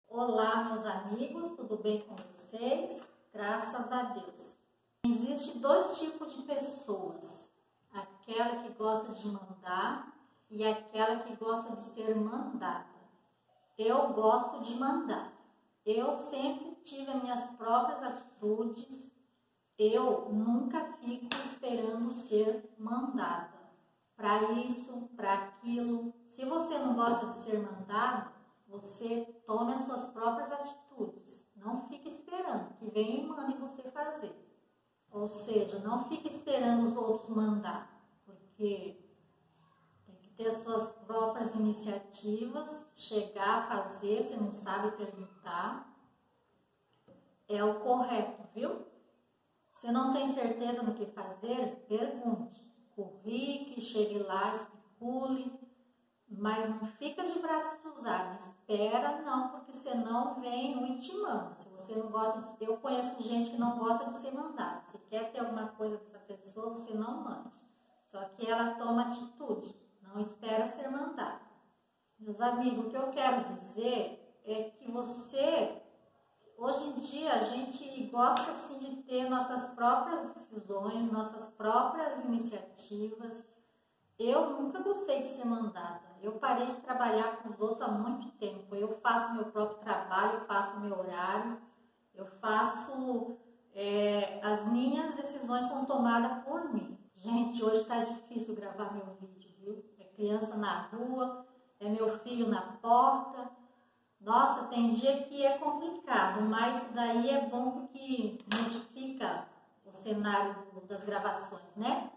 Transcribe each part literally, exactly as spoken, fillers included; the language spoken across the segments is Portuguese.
Olá, meus amigos, tudo bem com vocês? Graças a Deus. Existem dois tipos de pessoas, aquela que gosta de mandar e aquela que gosta de ser mandada. Eu gosto de mandar. Eu sempre tive as minhas próprias atitudes. Eu nunca fico esperando ser mandada. Para isso, para aquilo. Se você não gosta de ser mandado, você tome as suas próprias atitudes. Não fique esperando que venha e mande você fazer. Ou seja, não fique esperando os outros mandar, porque tem que ter as suas próprias iniciativas, chegar a fazer, você não sabe perguntar. É o correto, viu? Se não tem certeza no que fazer, pergunte. Corrique, chegue lá, especule, mas não fica de braço cruzado. Espera não, porque senão vem um e te manda. Se você não gosta de... Eu conheço gente que não gosta de ser mandada. Se quer ter alguma coisa dessa pessoa, você não mande. Só que ela toma atitude, não espera ser mandada. Meus amigos, o que eu quero dizer é que você... Hoje em dia, a gente gosta assim de ter nossas próprias decisões, nossas próprias iniciativas. Eu nunca gostei de ser mandada. Eu parei de trabalhar com os outros há muito tempo. Eu faço meu próprio trabalho, eu faço meu horário, eu faço... É, as minhas decisões são tomadas por mim. Gente, hoje está difícil gravar meu vídeo, viu? É criança na rua, é meu filho na porta... Nossa, tem dia que é complicado, mas isso daí é bom porque modifica o cenário das gravações, né?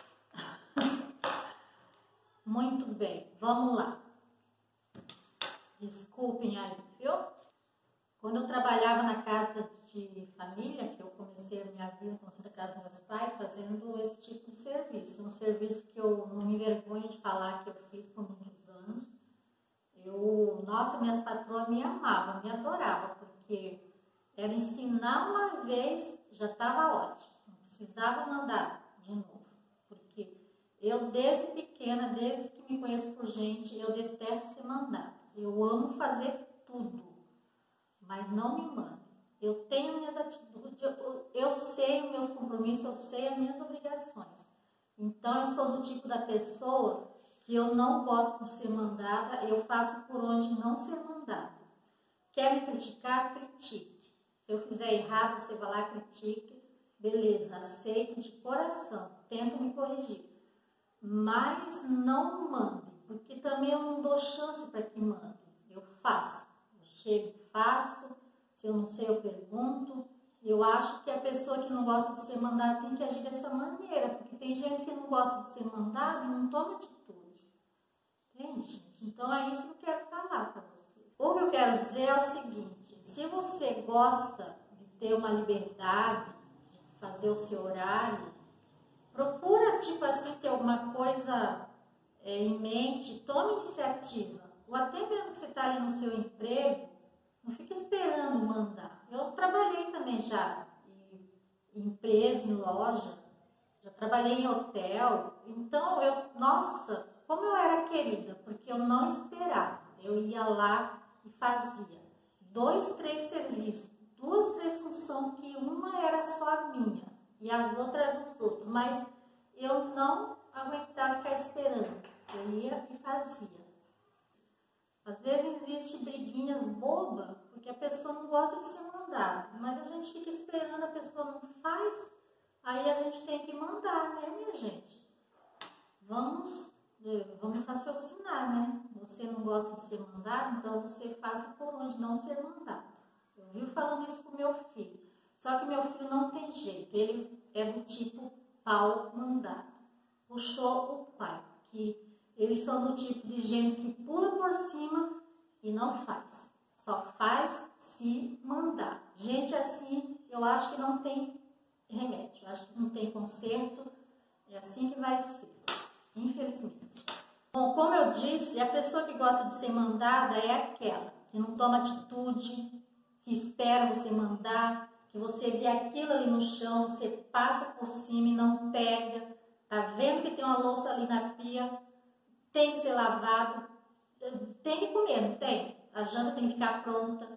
Muito bem, vamos lá. Desculpem aí, viu? Quando eu trabalhava na casa de família, que eu comecei a minha vida na casa dos meus pais, fazendo esse tipo de serviço. Um serviço que eu não me envergonho de falar que eu fiz por muitos anos. Eu, nossa, minhas patroas me amavam, me adoravam, porque era ensinar uma vez, já estava ótimo, não precisava mandar de novo, porque eu desde pequena, desde que me conheço por gente, eu detesto ser mandada, eu amo fazer tudo, mas não me manda. Eu tenho minhas atitudes, eu, eu sei os meus compromissos, eu sei as minhas obrigações, então eu sou do tipo da pessoa que eu não gosto de ser mandada, eu faço por onde não ser mandada. Quer me criticar? Critique. Se eu fizer errado, você vai lá, critique. Beleza, aceito de coração, tento me corrigir. Mas não mande, porque também eu não dou chance para que mande. Eu faço. Eu chego, faço. Se eu não sei, eu pergunto. Eu acho que a pessoa que não gosta de ser mandada tem que agir dessa maneira, porque tem gente que não gosta de ser mandada e não toma atitude. Entende, gente? Então é isso que eu quero falar para vocês. O que eu quero dizer é o seguinte: se você gosta de ter uma liberdade, de fazer o seu horário, procura, tipo assim, ter alguma coisa é, em mente, tome iniciativa. Ou até mesmo que você está ali no seu emprego, não fica esperando mandar. Eu trabalhei também já em empresa, em loja, já trabalhei em hotel, então eu, nossa, como eu era querida, porque eu não esperava, eu ia lá e fazia dois, três serviços, duas, três funções, que uma era só a minha e as outras eram dos outros, mas eu não aguentava ficar esperando, eu ia e fazia. Às vezes existe briguinhas bobas, porque a pessoa não gosta de ser mandada, mas a gente fica esperando, a pessoa não faz, aí a gente tem que mandar, né, minha gente? Vamos, vamos raciocinar, né? Você não gosta de ser mandado, então você faça por onde não ser mandado. Eu vivo falando isso com meu filho, só que meu filho não tem jeito, ele é do tipo pau mandado. Puxou o pai, que eles são do tipo de gente que pula por cima e não faz. Só faz se mandar. Gente assim, eu acho que não tem remédio. Eu acho que não tem conserto. É assim que vai ser, infelizmente. Bom, como eu disse, a pessoa que gosta de ser mandada é aquela que não toma atitude, que espera você mandar, que você vê aquilo ali no chão, você passa por cima e não pega. Tá vendo que tem uma louça ali na pia? Tem que ser lavado, tem que comer, não tem? A janta tem que ficar pronta.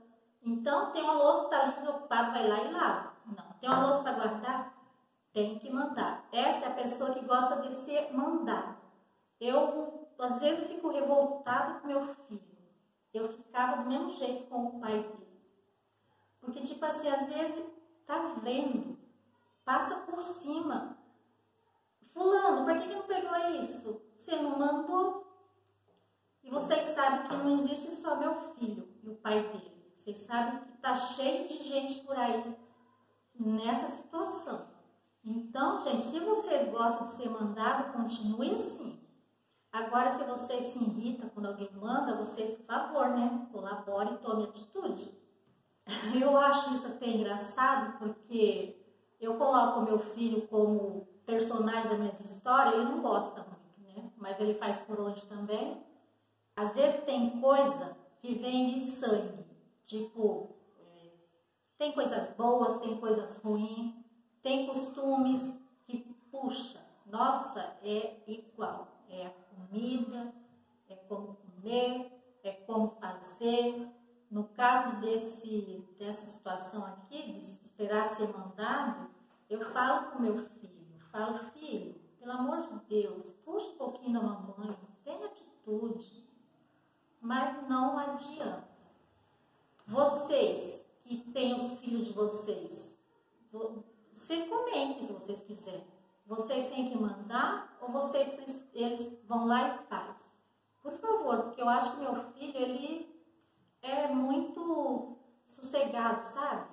Então, tem uma louça que está ali desocupada, vai lá e lava. Não, tem uma louça para guardar? Tem que mandar. Essa é a pessoa que gosta de ser mandada. Eu, às vezes, eu fico revoltada com meu filho. Eu ficava do mesmo jeito com o pai dele. Porque, tipo assim, às vezes, tá vendo, passa por cima. Fulano, por que que não pegou isso? Você não mandou? E vocês sabem que não existe só meu filho e o pai dele. Vocês sabem que tá cheio de gente por aí nessa situação. Então, gente, se vocês gostam de ser mandado, continue assim. Agora, se vocês se irritam quando alguém manda, vocês, por favor, né, colaborem e tomem atitude. Eu acho isso até engraçado, porque eu coloco meu filho como personagem das minhas histórias, ele não gosta muito, né? Mas ele faz por onde também. Às vezes tem coisa que vem de sangue, tipo, é, tem coisas boas, tem coisas ruins, tem costumes que, puxa, nossa, é igual. É a comida, é como comer, é como fazer. No caso desse, dessa situação aqui, de esperar ser mandado, eu falo com meu filho, falo, filho, pelo amor de Deus, puxa um pouquinho da mamãe, tenha atitude, mas não adianta. Vocês que têm os filhos de vocês, vocês comentem se vocês quiserem. Vocês têm que mandar ou vocês, eles vão lá e faz? Por favor, porque eu acho que meu filho, ele é muito sossegado, sabe?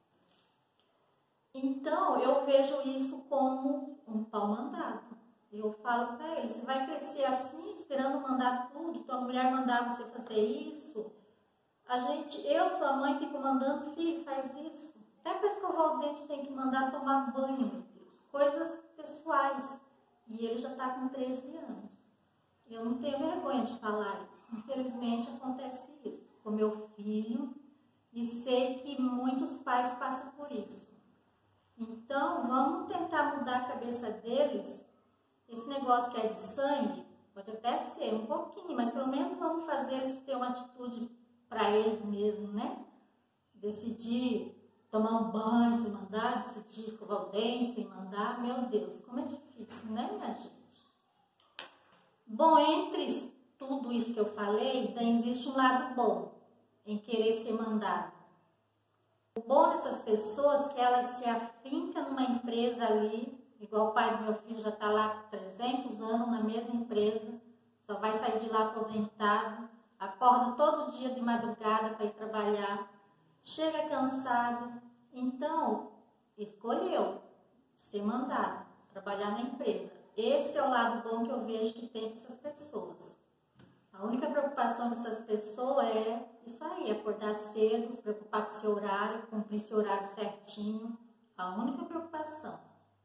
Então, eu vejo isso como um pau mandado. Eu falo pra ele, você vai crescer assim, esperando mandar tudo, tua mulher mandar você fazer isso. A gente, eu, sua mãe, fico mandando, filho, faz isso. Até para escovar o dente tem que mandar tomar banho, meu Deus. Coisas pessoais. E ele já tá com treze anos. Eu não tenho vergonha de falar isso. Infelizmente, acontece isso com meu filho. E sei que muitos pais passam por isso. Então, vamos tentar mudar a cabeça deles. Esse negócio que é de sangue, pode até ser um pouquinho, mas pelo menos vamos fazer eles ter uma atitude para eles mesmos, né? Decidir tomar um banho sem mandar, decidir escovar o dente sem mandar. Meu Deus, como é difícil, né, minha gente? Bom, entre tudo isso que eu falei, ainda existe um lado bom em querer ser mandado. O bom dessas pessoas é que elas se afincam numa empresa ali, igual o pai do meu filho já está lá há trezentos anos na mesma empresa, só vai sair de lá aposentado, acorda todo dia de madrugada para ir trabalhar, chega cansado, então escolheu ser mandado, trabalhar na empresa. Esse é o lado bom que eu vejo que tem essas pessoas. A única preocupação dessas pessoas é isso aí, acordar cedo, se preocupar com o seu horário, cumprir seu horário certinho. A única preocupação.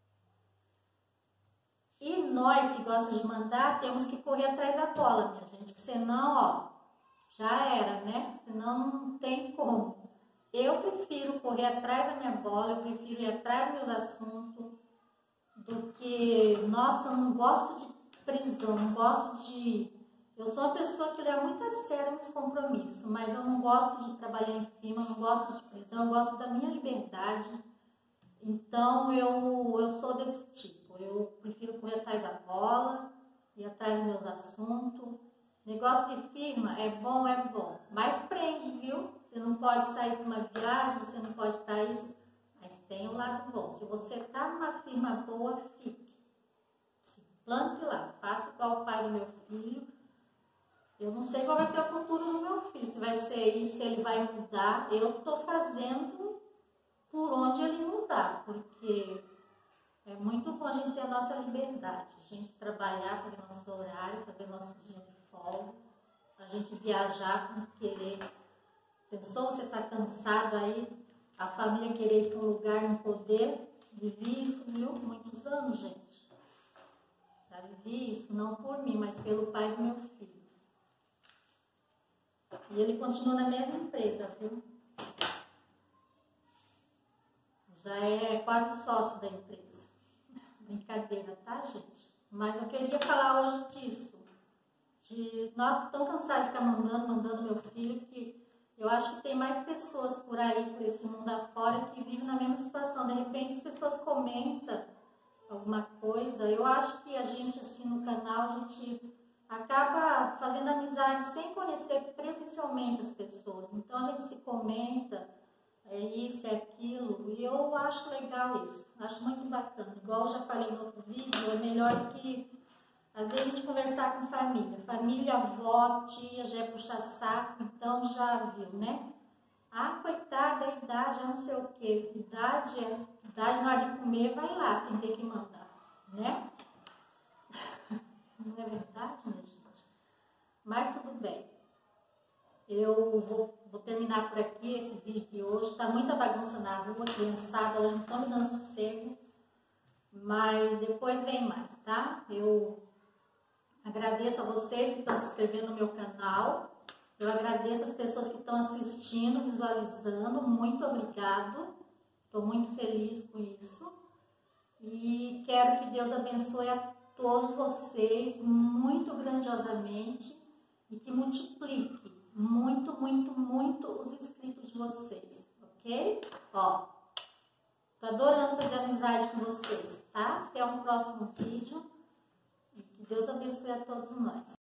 E nós que gostamos de mandar, temos que correr atrás da bola, minha gente, que senão, ó, já era, né? Senão não tem como. Eu prefiro correr atrás da minha bola, eu prefiro ir atrás dos meus assuntos, do que, nossa, eu não gosto de prisão, não gosto de... Eu sou uma pessoa que leva muito a sério meus compromissos, mas eu não gosto de trabalhar em firma, não gosto de prisão, eu gosto da minha liberdade. Então, eu, eu sou desse tipo. Eu prefiro correr atrás da bola, ir atrás dos meus assuntos. Negócio de firma é bom, é bom, mas prende, viu? Você não pode sair para uma viagem, você não pode estar isso, mas tem o lado bom. Se você está numa firma boa, fique. Se plante lá, faça igual o pai do meu filho. Eu não sei qual vai ser o futuro do meu filho, se vai ser isso, se ele vai mudar. Eu estou fazendo por onde ele mudar, porque é muito bom a gente ter a nossa liberdade, a gente trabalhar, fazer nosso horário, fazer nosso dia de folga, a gente viajar com querer. Pensou, você está cansado aí, a família querer ir para um lugar, não poder? Vivi isso, viu? Muitos anos, gente. Já vivi isso, não por mim, mas pelo pai do meu filho. E ele continua na mesma empresa, viu? Já é quase sócio da empresa. Brincadeira, tá, gente? Mas eu queria falar hoje disso. De, nossa, tão cansada de ficar mandando, mandando meu filho, que Eu acho que tem mais pessoas por aí, por esse mundo afora, que vivem na mesma situação. De repente as pessoas comentam alguma coisa. Eu acho que a gente, assim, no canal, a gente acaba fazendo amizade sem conhecer presencialmente as pessoas. Então a gente se comenta, é isso, é aquilo, e eu acho legal isso, acho muito bacana. Igual eu já falei no outro vídeo, é melhor do que, às vezes, a gente conversar com família. Família, avó, tia, já é puxar saco, então já viu, né? Ah, coitada, a idade é não sei o quê. Idade é, idade na hora de comer, vai lá, sem ter que mandar, né? Não é verdade, minha gente? Mas tudo bem. Eu vou, vou terminar por aqui esse vídeo de hoje. Tá muita bagunça na rua, criançada, hoje não estamos dando sossego. Mas depois vem mais, tá? Eu agradeço a vocês que estão se inscrevendo no meu canal. Eu agradeço as pessoas que estão assistindo, visualizando. Muito obrigado. Estou muito feliz com isso. E quero que Deus abençoe a todos vocês muito grandiosamente e que multiplique muito, muito, muito os inscritos de vocês, ok? Ó, tô adorando fazer amizade com vocês, tá? Até um próximo vídeo e que Deus abençoe a todos nós.